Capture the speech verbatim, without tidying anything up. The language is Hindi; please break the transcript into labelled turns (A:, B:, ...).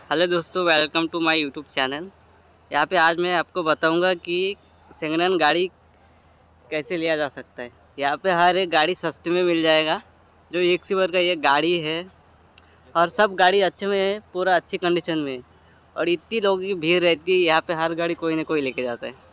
A: हेलो दोस्तों, welcome to my YouTube channel. यहाँ पे आज मैं आपको बताऊंगा कि सेकेंड हैंड गाड़ी कैसे लिया जा सकता है। यहाँ पे हर एक गाड़ी सस्ते में मिल जाएगा। जो एक सिवर का ये गाड़ी है और सब गाड़ी अच्छे में है, पूरा अच्छी कंडीशन में है। और इतनी लोगों की भीड़ रहती है, यहाँ पे हर गाड़ी कोई ना कोई लेके जाता है।